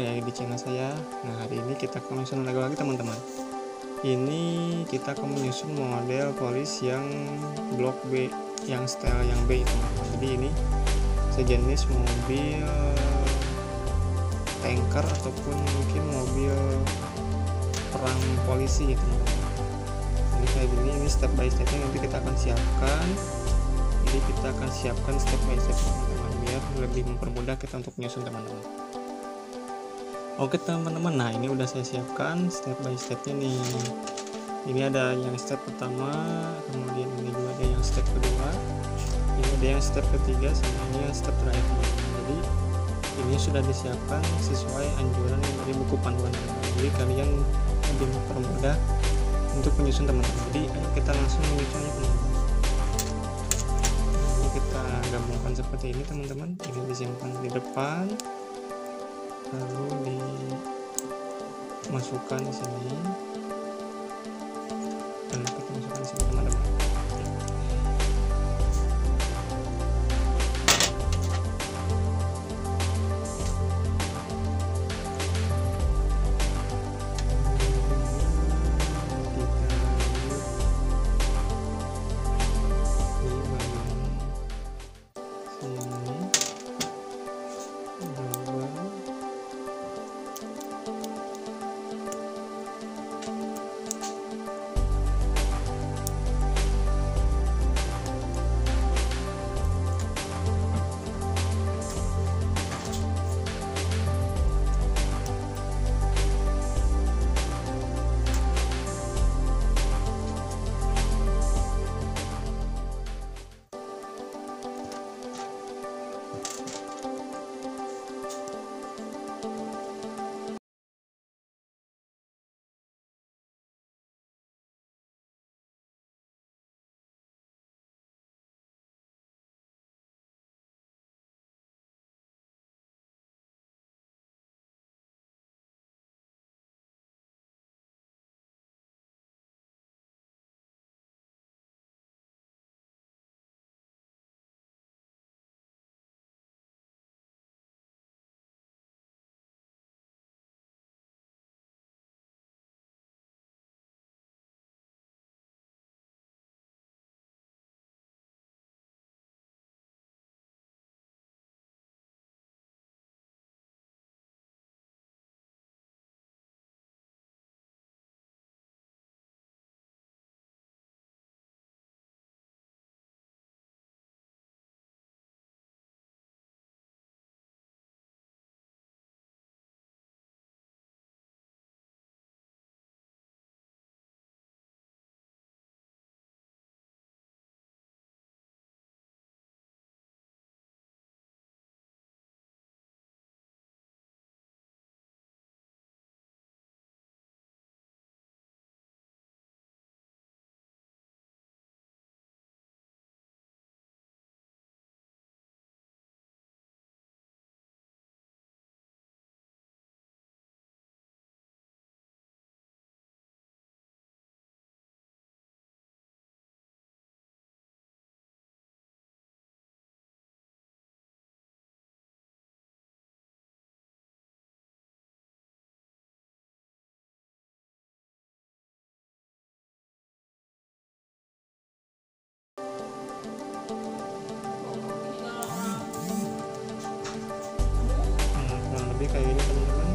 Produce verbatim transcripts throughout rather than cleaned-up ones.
ya di channel saya. Nah, hari ini kita akan menyusun Lego lagi teman-teman. Ini kita akan menyusun model polis yang blok B, yang style yang B teman-teman. Jadi ini sejenis mobil tanker ataupun mungkin mobil perang polisi teman-teman. Jadi kayak gini, ini step by stepnya nanti kita akan siapkan. Jadi kita akan siapkan step by step teman-teman, biar lebih mempermudah kita untuk menyusun teman-teman. Oke teman-teman, nah ini udah saya siapkan step by stepnya nih. Ini ada yang step pertama, kemudian ini juga ada yang step kedua, ini ada yang step ketiga, sama ini yang step terakhir teman-teman. Jadi ini sudah disiapkan sesuai anjuran yang dari buku panduan teman-teman. Jadi kalian lebih mempermudah untuk menyusun teman-teman. Jadi ayo kita langsung menyusunnya teman-teman. Ini kita gabungkan seperti ini teman-teman. Ini disimpan di depan, lalu dimasukkan di sini, dan kita masukkan di sini teman-teman. Kayak gini teman-teman,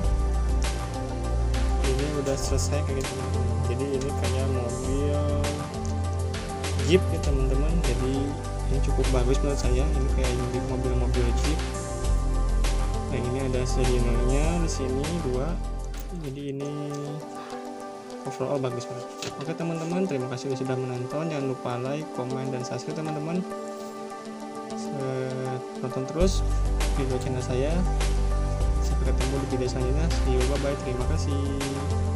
ini udah selesai kayak gitu teman-teman. Jadi ini kayak mobil jeep ya teman-teman. Jadi ini cukup bagus menurut saya. Ini kayak mobil-mobil jeep. Nah ini ada sirine-nya di sini dua. Jadi ini overall bagus banget. Oke teman-teman, terima kasih sudah menonton. Jangan lupa like, komen, dan subscribe teman-teman. Tonton terus video channel saya. Sampai ketemu di video selanjutnya. See you, bye bye. Terima kasih.